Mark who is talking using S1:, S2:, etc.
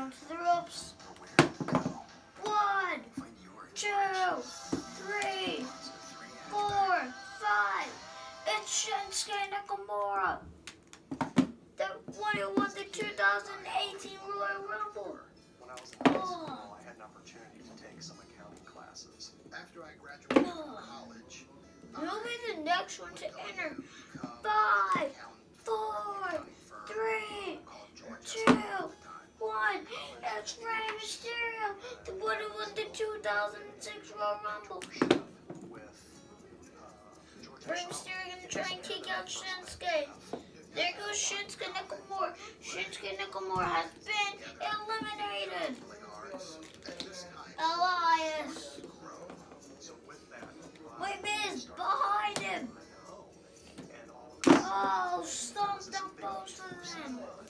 S1: down to the ropes. 1, 2, 3, 4, 5. It's Shinsuke Nakamura, the one who won the 2018 Royal Rumble.
S2: When I was in high school, I had an opportunity to take some accounting classes. After I graduated from college,
S1: You'll be the next one to enter. 5, 4, 3, 2, 1. It's Rey Mysterio, the one who won the 2006 Royal Rumble. Rey Mysterio gonna try and kick out Shinsuke. There goes Shinsuke Nakamura. Shinsuke Nakamura has been eliminated. Elias. Wait, Miz, behind him. Oh, stomped on both of them.